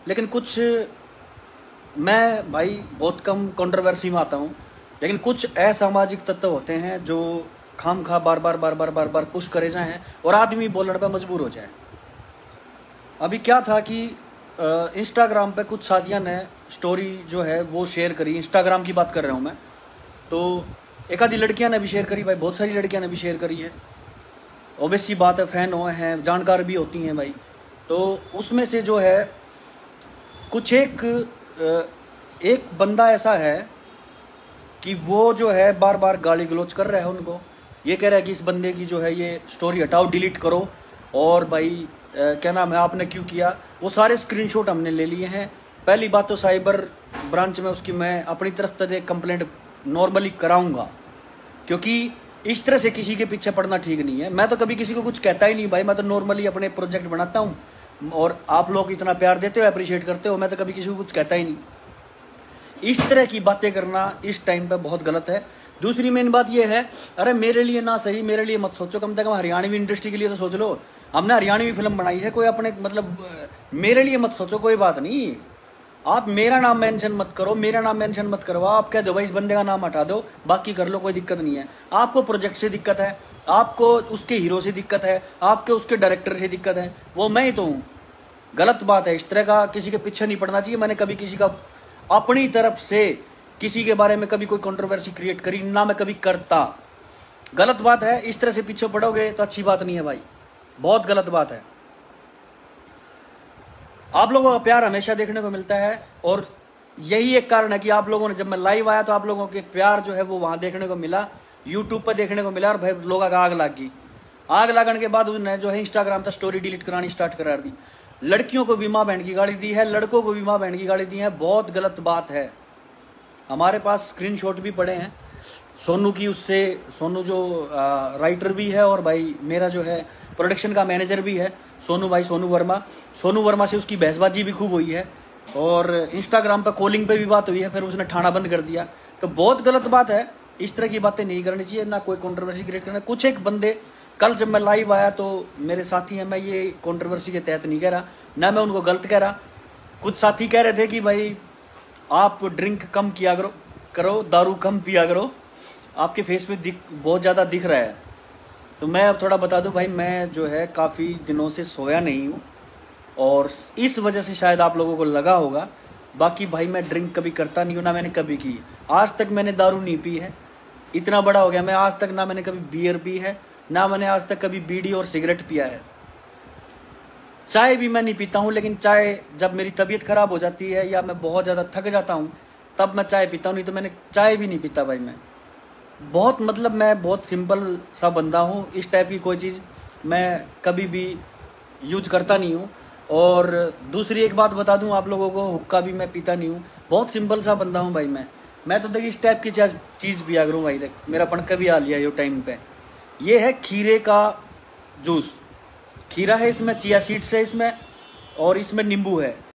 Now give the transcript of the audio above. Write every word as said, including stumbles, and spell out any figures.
लेकिन कुछ मैं भाई बहुत कम कंट्रोवर्सी में आता हूँ, लेकिन कुछ असामाजिक तत्व होते हैं जो खाम खा बार बार बार बार बार बार पुश करे जाएं और आदमी बोलने पर मजबूर हो जाए। अभी क्या था कि इंस्टाग्राम पे कुछ साथियों ने स्टोरी जो है वो शेयर करी, इंस्टाग्राम की बात कर रहा हूँ मैं, तो एक आधी लड़कियां ने भी शेयर करी भाई, बहुत सारी लड़कियां ने भी शेयर करी है। ऑब्वियस सी बात है, फैन हो हैं, जानकार भी होती हैं भाई। तो उसमें से जो है कुछ एक एक बंदा ऐसा है कि वो जो है बार बार गाली गलौज कर रहा है उनको, ये कह रहा है कि इस बंदे की जो है ये स्टोरी हटाओ, डिलीट करो, और भाई क्या नाम है आपने क्यों किया। वो सारे स्क्रीनशॉट हमने ले लिए हैं। पहली बात तो साइबर ब्रांच में उसकी मैं अपनी तरफ से एक कंप्लेंट नॉर्मली कराऊंगा, क्योंकि इस तरह से किसी के पीछे पड़ना ठीक नहीं है। मैं तो कभी किसी को कुछ कहता ही नहीं भाई, मैं तो नॉर्मली अपने प्रोजेक्ट बनाता हूँ और आप लोग इतना प्यार देते हो, अप्रिशिएट करते हो, मैं तो कभी किसी को कुछ कहता ही नहीं। इस तरह की बातें करना इस टाइम पे बहुत गलत है। दूसरी मेन बात यह है, अरे मेरे लिए ना सही, मेरे लिए मत सोचो, कम से कम हरियाणवी इंडस्ट्री के लिए तो सोच लो। हमने हरियाणवी फिल्म बनाई है, कोई अपने मतलब मेरे लिए मत सोचो, कोई बात नहीं। आप मेरा नाम मेंशन मत करो, मेरा नाम मेंशन मत करवाओ, आप कह दो भाई इस बंदे का नाम हटा दो, बाकी कर लो, कोई दिक्कत नहीं है। आपको प्रोजेक्ट से दिक्कत है, आपको उसके हीरो से दिक्कत है, आपके उसके डायरेक्टर से दिक्कत है, वो मैं ही तो हूँ। गलत बात है, इस तरह का किसी के पीछे नहीं पड़ना चाहिए। मैंने कभी किसी का अपनी तरफ से किसी के बारे में कभी कोई कंट्रोवर्सी क्रिएट करी ना, मैं कभी करता। गलत बात है, इस तरह से पीछे पड़ोगे तो अच्छी बात नहीं है भाई, बहुत गलत बात है। आप लोगों का प्यार हमेशा देखने को मिलता है और यही एक कारण है कि आप लोगों ने, जब मैं लाइव आया तो आप लोगों के प्यार जो है वो वहां देखने को मिला, यूट्यूब पर देखने को मिला, और भाई लोगों का आग लग गई। आग लगने के बाद उन्होंने जो है इंस्टाग्राम पर स्टोरी डिलीट करानी स्टार्ट करा दी। लड़कियों को भी माँ बहन की गाली दी है, लड़कों को भी माँ बहन की गाली दी है, बहुत गलत बात है। हमारे पास स्क्रीनशॉट भी पड़े हैं सोनू की, उससे सोनू जो आ, राइटर भी है और भाई मेरा जो है प्रोडक्शन का मैनेजर भी है, सोनू भाई, सोनू वर्मा। सोनू वर्मा से उसकी बहसबाजी भी खूब हुई है और इंस्टाग्राम पे कॉलिंग पे भी बात हुई है, फिर उसने ठाना बंद कर दिया। तो बहुत गलत बात है, इस तरह की बातें नहीं करनी चाहिए, ना कोई कंट्रोवर्सी क्रिएट करना। कुछ एक बंदे, कल जब मैं लाइव आया तो मेरे साथी हैं, मैं ये कंट्रोवर्सी के तहत नहीं कह रहा, ना मैं उनको गलत कह रहा। कुछ साथी कह रहे थे कि भाई आप ड्रिंक कम किया करो करो दारू कम पिया करो, आपके फेस पे दिख बहुत ज़्यादा दिख रहा है। तो मैं अब थोड़ा बता दूं भाई, मैं जो है काफ़ी दिनों से सोया नहीं हूँ और इस वजह से शायद आप लोगों को लगा होगा। बाकी भाई मैं ड्रिंक कभी करता नहीं हूँ, ना मैंने कभी की। आज तक मैंने दारू नहीं पी है, इतना बड़ा हो गया मैं, आज तक ना मैंने कभी बियर पी है, ना मैंने आज तक कभी बीड़ी और सिगरेट पिया है। चाय भी मैं नहीं पीता हूँ, लेकिन चाय जब मेरी तबीयत खराब हो जाती है या मैं बहुत ज़्यादा थक जाता हूँ तब मैं चाय पीता हूँ, नहीं तो मैंने चाय भी नहीं पीता भाई। मैं बहुत मतलब मैं बहुत सिंपल सा बंदा हूँ, इस टाइप की कोई चीज़ मैं कभी भी यूज करता नहीं हूँ। और दूसरी एक बात बता दूँ आप लोगों को, हुक्का भी मैं पीता नहीं हूँ, बहुत सिंपल सा बंदा हूँ भाई। मैं मैं तो देखिए इस टाइप की चीज़ पिया करूँ भाई। देख मेरा पणका भी आ लिया ये टाइम पे। ये है खीरे का जूस, खीरा है इसमें, चिया सीड्स है इसमें और इसमें नींबू है।